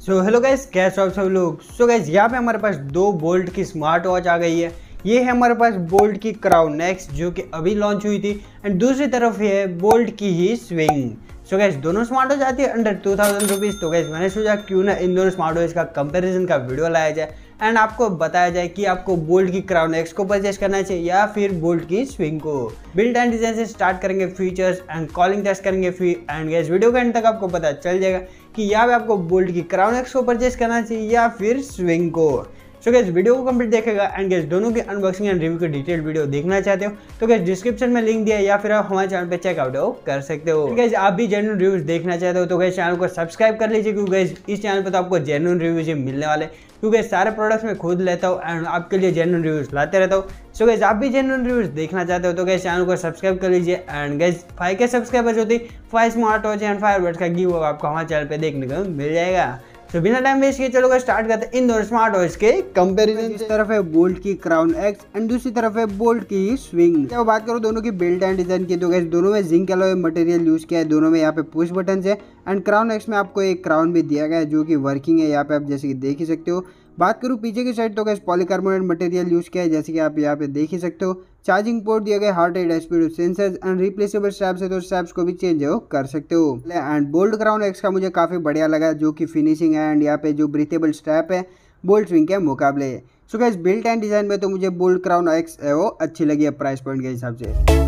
Hello guys, कैसे हो आप सब लोग। गाइस यहाँ पे हमारे पास दो बोल्ट की स्मार्ट वॉच आ गई है। ये है हमारे पास बोल्ट की क्राउन एक्स जो कि अभी लॉन्च हुई थी, एंड दूसरी तरफ ये है बोल्ट की ही स्विंग। गाइस दोनों स्मार्ट वॉच आती है अंडर 2000 रुपीज़। तो गाइस मैंने सोचा क्यों ना इन दोनों स्मार्ट वॉच का कंपेरिजन का वीडियो लाया जाए एंड आपको बताया जाए कि आपको बोल्ट की क्राउन एक्स को परचेस करना चाहिए या फिर बोल्ट की स्विंग को। बिल्ड एंड डिजाइन से स्टार्ट करेंगे, फीचर्स एंड कॉलिंग टेस्ट करेंगे फ्री, एंड गाइस वीडियो के एंड तक आपको पता चल जाएगा कि यहाँ पे आपको बोल्ट की क्राउन एक्स को परचेस करना चाहिए या फिर स्विंग को। गाइस वीडियो को कंप्लीट देखेगा एंड गाइस दोनों की अनबॉक्सिंग एंड रिव्यू की डिटेल वीडियो देखना चाहते हो तो गाइस डिस्क्रिप्शन में लिंक दिया है या फिर आप हमारे चैनल पे चेकआउट कर सकते हो। गाइस आप भी जेन्युइन रिव्यूज देखना चाहते हो तो गाइस चैनल को सब्सक्राइब कर लीजिए, क्योंकि गाइस इस चैनल पे तो आपको जेन्युइन रिव्यूज ही मिलने वाले, क्योंकि सारे प्रोडक्ट्स मैं खुद लेता हूँ एंड आपके लिए जेन्युइन रिव्यूज लाते रहता हूँ। गाइस आप भी जेन्युइन रिव्यूज देखना चाहते हो तो गाइस चैनल को सब्सक्राइब कर लीजिए एंड गाइस 5K सब्सक्राइबर्स होती 5 स्मार्ट वॉच एंड 5 वर्ड्स का गिव आपको हमारे चैनल पे देखने को मिल जाएगा। बिना टाइम वेस्ट किए चलो स्टार्ट करते हैं इन दोनों स्मार्ट वॉच के कंपैरिजन। इस तरफ है बोल्ट की क्राउन एक्स एंड दूसरी तरफ है बोल्ट की स्विंग। क्या बात करो दोनों की बिल्ड एंड डिजाइन की तो गाइस दोनों में जिंक एलॉय मटेरियल यूज किया है। दोनों में यहाँ पे पुश बटन है एंड क्राउन एक्स में आपको एक क्राउन भी दिया गया है जो कि वर्किंग है। यहाँ पे आप जैसे कि देख ही सकते हो। बात करूँ पीछे की साइड तो गाइस पॉलीकार्बोनेट मटेरियल यूज किया है जैसे कि आप यहाँ पे देख ही सकते हो। चार्जिंग पोर्ट दिया गया, heart rate speed sensors and replaceable straps है तो स्ट्रैप्स को भी चेंज कर सकते हो। एंड बोल्ट क्राउन एक्स का मुझे काफी बढ़िया लगा जो कि फिनिशिंग है एंड यहाँ पे जो ब्रीथेबल स्ट्रैप है बोल्ट स्विंग के मुकाबले। गाइस बिल्ट एंड डिजाइन में तो मुझे बोल्ट क्राउन एक्स है वो अच्छी लगी है प्राइस पॉइंट के हिसाब से।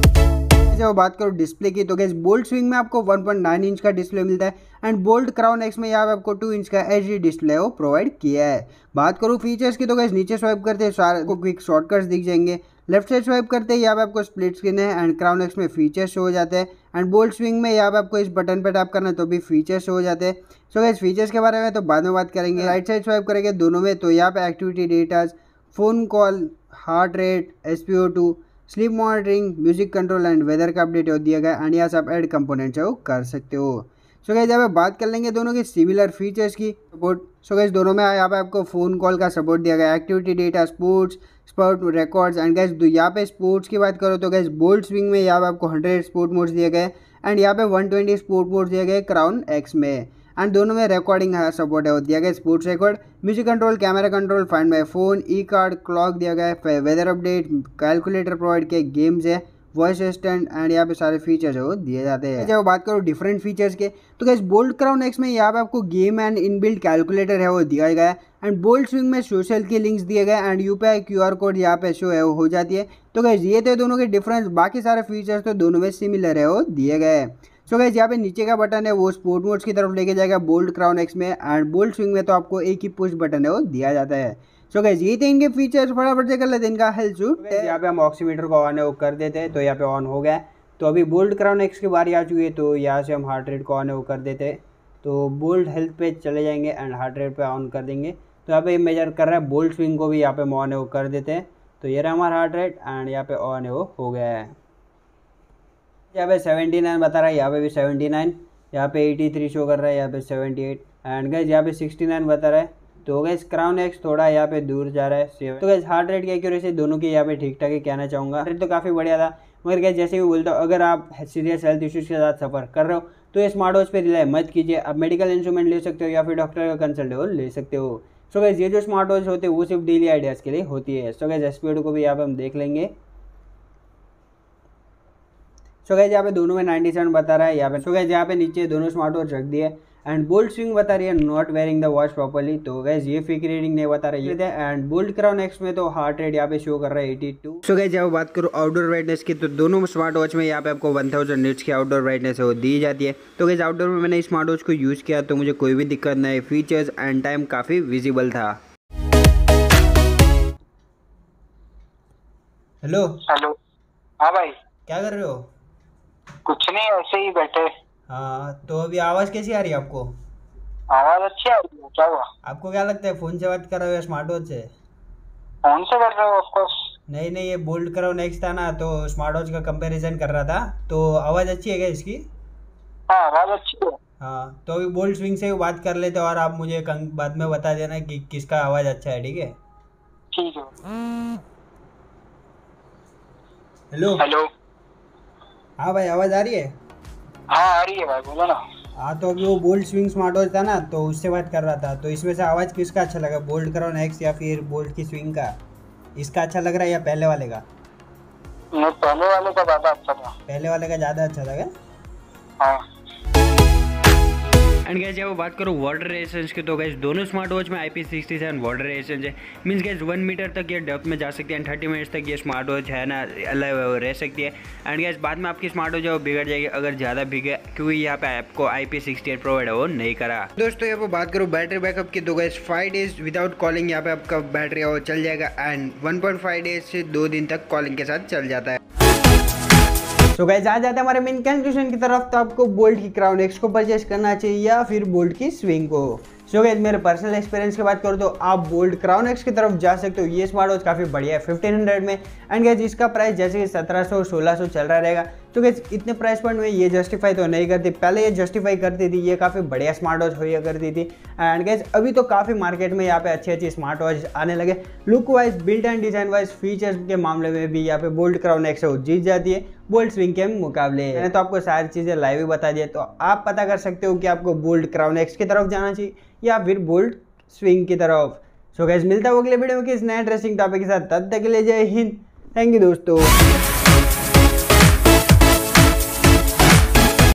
जब बात करो डिस्प्ले की तो गाइस बोल्ट स्विंग में आपको 1.9 इंच का डिस्प्ले मिलता है एंड बोल्ट क्राउन एक्स में यहाँ पे आपको 2 इंच का एचडी डिस्प्ले वो प्रोवाइड किया है। बात करूँ फीचर्स की तो गाइस नीचे स्वाइप करते हैं सारे को क्विक शॉर्टकट्स दिख जाएंगे। लेफ्ट साइड स्वाइप करते हैं यहाँ पे आपको स्प्लिट स्क्रीन है एंड क्राउन एक्स में फीचर्स शो हो जाते हैं एंड बोल्ट स्विंग में यहाँ पे आपको इस बटन पे टैप करना है तो भी फीचर्स शो हो जाते हैं। गाइस फीचर्स के बारे में तो बाद में बात करेंगे। राइट साइड स्वाइप करेंगे दोनों में तो यहाँ पे activity data, phone call, heart rate, SpO2, sleep monitoring, music control and weather का अपडेट दिया गया एंड यहाँ से आप ऐड कंपोनेंट्स है वो कर सकते हो। गाइस यहाँ पे बात कर लेंगे दोनों के सिमिलर फीचर्स की सपोर्ट। गाइस दोनों में यहाँ पे आपको फ़ोन कॉल का सपोर्ट दिया गया, activity data, sport records and guys यहाँ पे स्पोर्ट्स की बात करो तो गाइस बोल्ट स्विंग में यहाँ पे आपको 100 स्पोर्ट मोड्स दिए गए एंड यहाँ पे 120 स्पोर्ट मोड्स दिए गए क्राउन एक्स में एंड दोनों में रिकॉर्डिंग सपोर्ट है वो दिया गया, sports record, music control, camera control, find my phone, e card, clock दिया गया है, वेदर अपडेट, कैलकुलेटर प्रोवाइड किया, गेम्स है, वॉइस असिस्टेंट एंड यहाँ पे सारे फीचर्स है वो दिए जाते हैं। जब बात करो डिफरेंट फीचर्स के तो गाइस बोल्ट क्राउन एक्स में यहाँ पे आपको गेम एंड इनबिल्ट कैलकुलेटर है वो दिया गया है एंड बोल्ट स्विंग में सोशल के लिंक्स दिए गए एंड UPI QR कोड यहाँ पे शो है वो हो जाती है। तो गाइस ये थे दोनों के डिफरेंस, बाकी सारे फीचर्स तो दोनों में सिमिलर है वो दिए गए हैं। गाइस यहाँ पे नीचे का बटन है वो स्पोर्ट मोड्स की तरफ लेके जाएगा बोल्ट क्राउन एक्स में एंड बोल्ट स्विंग में तो आपको एक ही पुश बटन है वो दिया जाता है। गाइस ये थे इनके फीचर्स, फटाफट से कर लेते हैं इनका हेल्थ शूट। यहाँ पे हम ऑक्सीमीटर को ऑन है वो कर देते हैं तो यहाँ पे ऑन हो गया। तो अभी बोल्ट क्राउन एक्स की बारी आ चुकी है तो यहाँ से हम हार्ट रेट को ऑन है वो कर देते हैं। तो बोल्ट हेल्थ पे चले जाएंगे एंड हार्ट रेट पे ऑन कर देंगे तो यहाँ पे मेजर कर रहा है। बोल्ट स्विंग को भी यहाँ पे ऑन है वो कर देते हैं तो ये रहा हमारा हार्ट रेट एंड यहाँ पे ऑन है वो हो गया है। यहाँ पे 79 बता रहा है, यहाँ पे भी 79, यहाँ पे 83 शो कर रहा है, यहाँ पे 78 एंड गाइस यहाँ पे 69 बता रहा है। तो गाइस क्राउन एक्स थोड़ा यहाँ पे दूर जा रहा है 7। तो गाइस हार्ट रेट की एक्यूरेसी दोनों की यहाँ पे ठीक ठाक ही कहना चाहूँगा। हार्ट रेट तो काफ़ी बढ़िया था, मगर गाइस जैसे भी बोलता हूँ अगर आप सीरियस हेल्थ इश्यूज़ के साथ सफ़र कर रहे हो तो ये स्मार्ट वॉच पे रिलाई मत कीजिए। आप मेडिकल इंस्ट्रूमेंट ले सकते हो या फिर डॉक्टर का कंसल्ट ले सकते हो। गाइस ये जो स्मार्ट वॉच होते हैं वो सिर्फ डेली आइडियाज़ के लिए होती है। गाइस SpO2 को भी यहाँ पे हम देख लेंगे। गाइस यहाँ पे दोनों में 97 बता रहा है यहाँ पे। गाइस यहाँ पे नीचे दोनों स्मार्ट वॉच रख दिए एंड बोल्ट स्विंग बता रही है not wearing the watch properly. तो गाइस ये फेक रीडिंग नहीं बता रही है एंड बोल्ट क्राउन एक्स में तो हार्ट रेट यहाँ पे शो कर रहा है 82। गाइस जब बात करूँ आउटडोर ब्राइटनेस की तो दोनों स्मार्ट वॉच में यहाँ पे आपको 1000 निट्स की आउटडोर ब्राइटनेस है वो दी जाती है। तो गाइस आउटडोर में मैंने स्मार्ट वॉच को यूज़ किया तो मुझे कोई भी दिक्कत नहीं, फीचर्स एंड टाइम काफ़ी विजिबल था। हेलो हेलो, हाँ भाई क्या कर रहे हो? कुछ नहीं, ऐसे ही बैठे। हाँ तो अभी आवाज़ कैसी आ रही है आपको? आवाज अच्छी आ रही है, क्या हुआ? आपको क्या लगता है फ़ोन से बात कर रहे हो या स्मार्ट वॉच से? फोन से कर रहे हो? Of course. नहीं, ये बोल्ट क्राउन एक्स था ना तो स्मार्ट वॉच का कंपैरिजन कर रहा था। तो आवाज़ अच्छी है क्या इसकी? हाँ आवाज अच्छी है। हाँ तो अभी बोल्ट स्विंग से बात कर लेते हैं और आप मुझे बाद में बता देना कि किसका आवाज़ अच्छा है, ठीक है? ठीक है। हेलो। हेलो, हाँ भाई आवाज़ आ रही है? हाँ आ रही है भाई, बोलो ना। हाँ तो अभी वो बोल्ट स्विंग स्मार्ट वॉच था ना, तो उससे बात कर रहा था। तो इसमें से आवाज़ किसका अच्छा लगा, बोल्ट क्राउन एक्स या फिर बोल्ट की स्विंग का? इसका अच्छा लग रहा है या पहले वाले का? नहीं, पहले वाले का ज्यादा अच्छा था। पहले वाले का ज़्यादा अच्छा लगा। हाँ। एंड गैस जब बात करो वाटर रेजिस्टेंस की, तो गैस दोनों स्मार्ट वॉच में IP67 वाटर रेजिस्टेंस है। मीन्स गैस 1 मीटर तक ये डेप्थ में जा सकती है एंड 30 मिनट्स तक ये स्मार्ट वॉच है ना अलाइव रह सकती है। एंड गैस बाद में आपकी स्मार्ट वॉच है वो बिगड़ जाएगी अगर ज़्यादा भीगे, क्योंकि यहाँ पे आपको IP68 प्रोवाइड है वो नहीं करा। दोस्तों यहाँ पर बात करो बैटरी बैकअप की, तो गैस 5 डेज विदाउट कॉलिंग यहाँ पे आपका बैटरी है वो चल जाएगा एंड 1.5 डेज से 2 दिन तक कॉलिंग के साथ चल जाता है। तो गाइस आ जाते हैं हमारे मेन कंक्लूजन की तरफ। तो आपको बोल्ट की क्राउन एक्स को परचेस करना चाहिए या फिर बोल्ट की स्विंग को? सो गाइस मेरे पर्सनल एक्सपीरियंस की बात करूँ तो आप बोल्ट क्राउन एक्स की तरफ जा सकते हो। ये स्मार्ट वॉच काफ़ी बढ़िया है 1500 में। एंड गाइस इसका प्राइस जैसे कि 1700-1600 चल रहा रहेगा। तो गाइस इतने प्राइस पॉइंट में ये जस्टिफाई तो नहीं करती, पहले ये जस्टिफाई करती थी, ये काफ़ी बढ़िया स्मार्ट वॉच हुआ करती थी। एंड गाइस अभी तो काफ़ी मार्केट में यहाँ पे अच्छी अच्छी स्मार्ट वॉच आने लगे। Look wise, build and design wise, features के मामले में भी यहाँ पे बोल्ट क्राउन एक्स जीत जाती है बोल्ट स्विंग के मुकाबले। मैंने तो आपको सारी चीज़ें लाइव ही बता दिया, तो आप पता कर सकते हो कि आपको बोल्ट क्राउन एक्स की तरफ जाना चाहिए या फिर बोल्ट स्विंग की तरफ। सो गाइस मिलता है अगले वीडियो में किस नए इंटरेस्टिंग टॉपिक के साथ, तब तक के लिए जय हिंद। थैंक यू दोस्तों।